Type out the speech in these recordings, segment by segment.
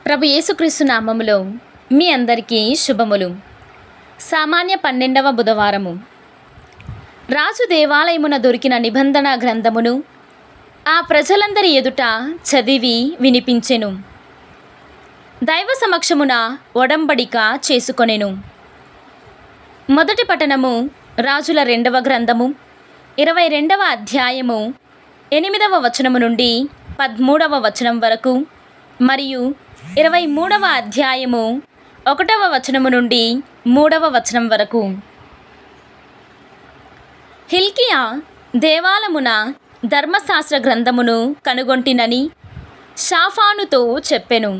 ప్రభు యేసుక్రీస్తు నామములో మీ అందరికీ శుభములు. సామాన్య 12వ బుధవారము. రాజు దేవాలయమున దొరికిన నిబంధన గ్రంథమును ఆ ప్రజలందరి ఎదుట చదివి వినిపించెను. దైవ సమక్షమున ఒడంబడిక చేసుకొనెను. మొదటి పఠనము రాజుల 2వ గ్రంథము 22వ అధ్యాయము 8వ వచనము నుండి 13వ వచనం వరకు మరియు 23వ అధ్యాయము 1వ వచనము నుండి 3వ వచనం వరకు. హిల్కియా దేవాలయమున ధర్మశాస్త్ర గ్రంథమును కనుగొంటినని షాఫానుతో చెప్పెను.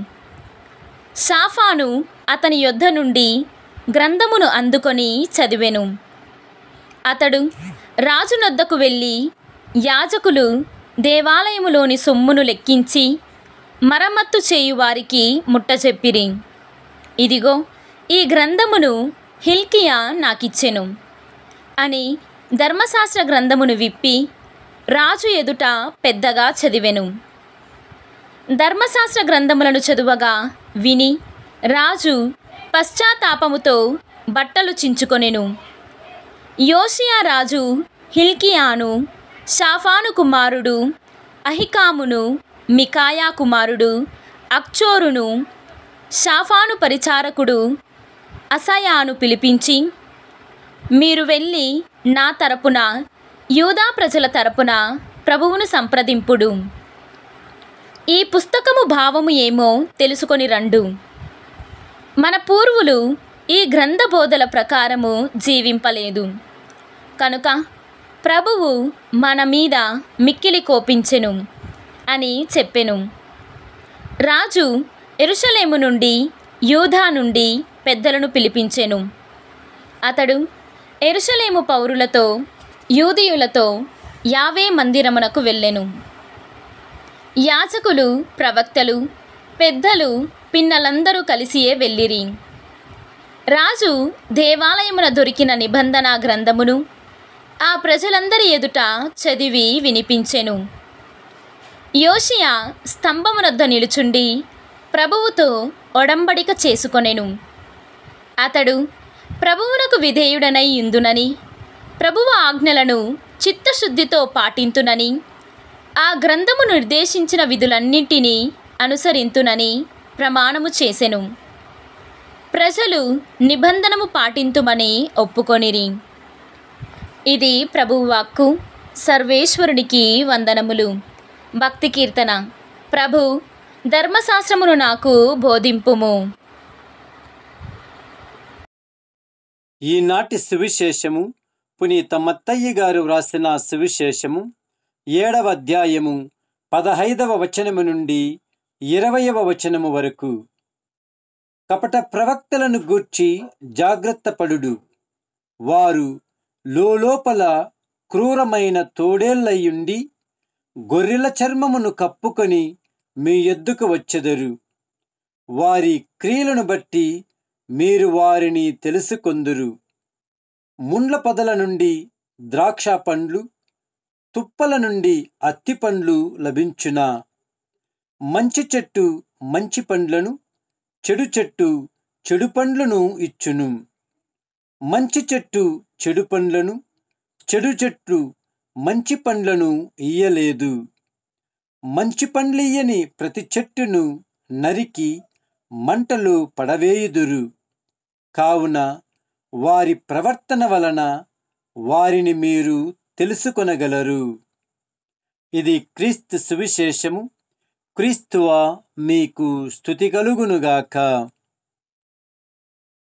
షాఫాను అతని యొద్ద నుండి గ్రంథమును అందుకొని చదివెను. అతడు రాజునొద్దకు వెళ్ళి యాజకులు దేవాలయములోని సొమ్మును లెక్కించి మరమ్మత్తు చేయువారికి ముట్టచెప్పిరి. ఇదిగో ఈ గ్రంథమును హిల్కియా నాకిచ్చెను అని ధర్మశాస్త్ర గ్రంథమును విప్పి రాజు ఎదుట పెద్దగా చదివెను. ధర్మశాస్త్ర గ్రంథములను చదువగా విని రాజు పశ్చాత్తాపముతో బట్టలు చించుకొనెను. యోషియా రాజు హిల్కియాను, షాఫాను కుమారుడు అహికామును, మికాయా కుమారుడు అక్చోరును, షాఫాను పరిచారకుడు అసయాను పిలిపించి, మీరు వెళ్ళి నా తరపున యూదా ప్రజల తరపున ప్రభువును సంప్రదింపుడు. ఈ పుస్తకము భావము ఏమో తెలుసుకొని రండు. మన పూర్వులు ఈ గ్రంథ బోధల ప్రకారము జీవింపలేదు కనుక ప్రభువు మన మీద మిక్కిలి కోపించెను అని చెప్పెను. రాజు యెరూషలేము నుండి యూదా నుండి పెద్దలను పిలిపించెను. అతడు యెరూషలేము పౌరులతో యూదీయులతో యావే మందిరమునకు వెళ్ళెను. యాజకులు, ప్రవక్తలు, పెద్దలు, పిన్నలందరూ కలిసియే వెళ్ళిరి. రాజు దేవాలయమున దొరికిన నిబంధన గ్రంథమును ఆ ప్రజలందరి ఎదుట చదివి వినిపించెను. యోషియా స్తంభమునొద్ద నిలుచుండి ప్రభువుతో ఒడంబడిక చేసుకొనెను. అతడు ప్రభువునకు విధేయుడనై యుందునని, ప్రభువు ఆజ్ఞలను చిత్తశుద్ధితో పాటింతునని, ఆ గ్రంథము నిర్దేశించిన విధులన్నింటినీ అనుసరింతునని ప్రమాణము చేసెను. ప్రజలు నిబంధనము పాటింతుమని ఒప్పుకొనిరి. ఇది ప్రభువు వాక్కు. సర్వేశ్వరునికి వందనములు. భక్తి కీర్తన. ప్రభు ధర్మశాస్త్రమును నాకు బోధింపుము. ఈనాటి సువిశేషము పునీత మత్తయ్య గారు వ్రాసిన సువిశేషము 7వ అధ్యాయము 15వ వచనము నుండి 20వ వచనము వరకు. కపట ప్రవక్తలను గూర్చి జాగ్రత్త పడుడు. వారు లోపల క్రూరమైన తోడేళ్లయుండి గొర్రెల చర్మమును కప్పుకొని మీ యొద్దకు వచ్చెదరు. వారి క్రియలను బట్టి మీరు వారిని తెలుసుకొందురు. ముండ్ల పొదల నుండి ద్రాక్ష పండ్లు, తుప్పల నుండి అత్తి పండ్లు లభించునా? మంచి చెట్టు మంచి పండ్లను, చెడు చెట్టు చెడు పండ్లను ఇచ్చును. మంచి చెట్టు చెడు పండ్లను, చెడు చెట్టు మంచి పండ్లను ఇయ్యలేదు. మంచి పండ్లియ్యని ప్రతి చెట్టును నరికి మంటలు పడవేయుదురు. కావున వారి ప్రవర్తన వలన వారిని మీరు తెలుసుకొనగలరు. ఇది క్రీస్తు సువిశేషము. క్రీస్తువా మీకు స్తుతి కలుగునుగాక.